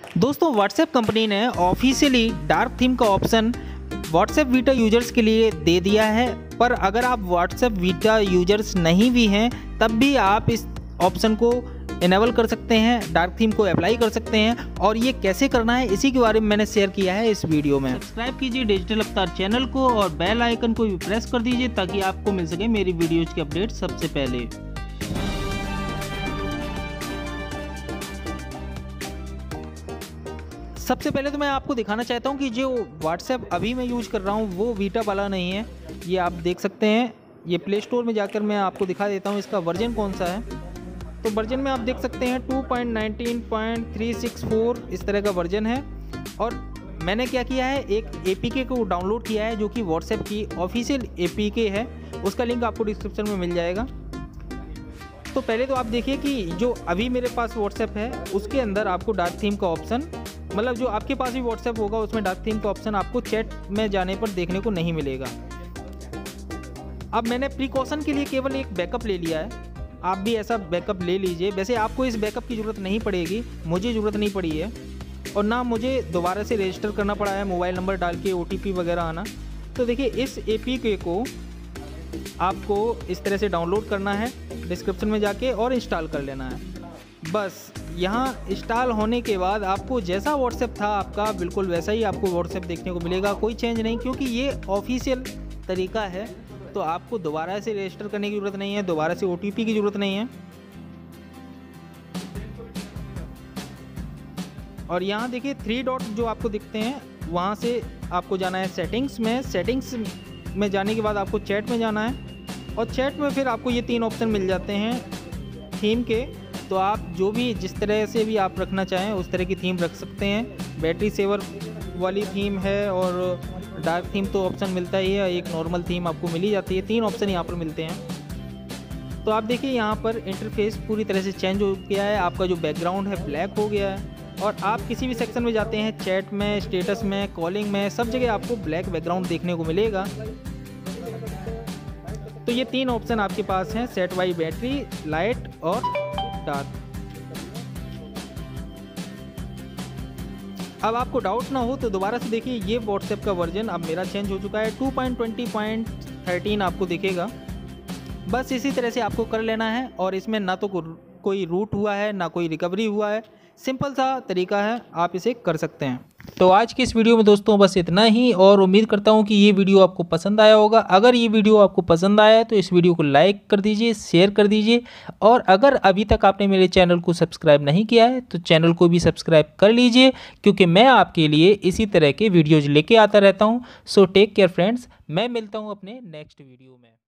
दोस्तों WhatsApp company ने officially dark theme का ऑप्शन व्हाट्सएप वीटा यूजर्स के लिए दे दिया है। पर अगर आप व्हाट्सएप वीटा यूजर्स नहीं भी हैं तब भी आप इस ऑप्शन को इनेबल कर सकते हैं, डार्क थीम को अप्लाई कर सकते हैं। और ये कैसे करना है इसी के बारे में मैंने शेयर किया है इस वीडियो में। सब्सक्राइब कीजिए डिजिटल अवतार चैनल को और बेल आइकन को भी प्रेस कर दीजिए ताकि आपको मिल सके मेरी वीडियोज़ के अपडेट सबसे पहले। सबसे पहले तो मैं आपको दिखाना चाहता हूं कि जो व्हाट्सएप अभी मैं यूज़ कर रहा हूं वो वीटा वाला नहीं है। ये आप देख सकते हैं, ये प्ले स्टोर में जाकर मैं आपको दिखा देता हूं इसका वर्जन कौन सा है। तो वर्जन में आप देख सकते हैं 2.19.364 इस तरह का वर्जन है। और मैंने क्या किया है, एक APK को डाउनलोड किया है जो कि व्हाट्सएप की ऑफिशियल APK है, उसका लिंक आपको डिस्क्रिप्शन में मिल जाएगा। तो पहले तो आप देखिए कि जो अभी मेरे पास व्हाट्सएप है उसके अंदर आपको डार्क थीम का ऑप्शन, मतलब जो आपके पास भी व्हाट्सएप होगा उसमें डार्क थीम का ऑप्शन आपको चैट में जाने पर देखने को नहीं मिलेगा। अब मैंने प्रिकॉशन के लिए केवल एक बैकअप ले लिया है, आप भी ऐसा बैकअप ले लीजिए। वैसे आपको इस बैकअप की ज़रूरत नहीं पड़ेगी, मुझे ज़रूरत नहीं पड़ी है और ना मुझे दोबारा से रजिस्टर करना पड़ा है मोबाइल नंबर डाल के OTP वगैरह आना। तो देखिए इस APK को आपको इस तरह से डाउनलोड करना है, डिस्क्रिप्शन में जाके और इंस्टॉल कर लेना है। बस यहाँ इंस्टॉल होने के बाद आपको जैसा व्हाट्सएप था आपका बिल्कुल वैसा ही आपको व्हाट्सएप देखने को मिलेगा, कोई चेंज नहीं, क्योंकि ये ऑफिशियल तरीका है। तो आपको दोबारा से रजिस्टर करने की ज़रूरत नहीं है, दोबारा से OTP की ज़रूरत नहीं है। और यहाँ देखिए 3 डॉट जो आपको दिखते हैं, वहाँ से आपको जाना है सेटिंग्स में। सेटिंग्स में जाने के बाद आपको चैट में जाना है और चैट में फिर आपको ये 3 ऑप्शन मिल जाते हैं थीम के। तो आप जो भी जिस तरह से भी आप रखना चाहें उस तरह की थीम रख सकते हैं। बैटरी सेवर वाली थीम है और डार्क थीम तो ऑप्शन मिलता ही है, एक नॉर्मल थीम आपको मिली जाती है। 3 ऑप्शन यहाँ पर मिलते हैं। तो आप देखिए यहाँ पर इंटरफेस पूरी तरह से चेंज हो गया है, आपका जो बैकग्राउंड है ब्लैक हो गया है। और आप किसी भी सेक्शन में जाते हैं, चैट में, स्टेटस में, कॉलिंग में, सब जगह आपको ब्लैक बैकग्राउंड देखने को मिलेगा। तो ये 3 ऑप्शन आपके पास हैं, सेट बाई बैटरी, लाइट और डार्क। अब आपको डाउट ना हो तो दोबारा से देखिए, ये व्हाट्सएप का वर्जन अब मेरा चेंज हो चुका है, 2.20.13 आपको दिखेगा। बस इसी तरह से आपको कर लेना है और इसमें ना तो कोई रूट हुआ है ना कोई रिकवरी हुआ है, सिंपल सा तरीका है, आप इसे कर सकते हैं। तो आज की इस वीडियो में दोस्तों बस इतना ही, और उम्मीद करता हूं कि ये वीडियो आपको पसंद आया होगा। अगर ये वीडियो आपको पसंद आया है तो इस वीडियो को लाइक कर दीजिए, शेयर कर दीजिए, और अगर अभी तक आपने मेरे चैनल को सब्सक्राइब नहीं किया है तो चैनल को भी सब्सक्राइब कर लीजिए, क्योंकि मैं आपके लिए इसी तरह के वीडियोज़ लेके आता रहता हूँ। सो टेक केयर फ्रेंड्स, मैं मिलता हूँ अपने नेक्स्ट वीडियो में।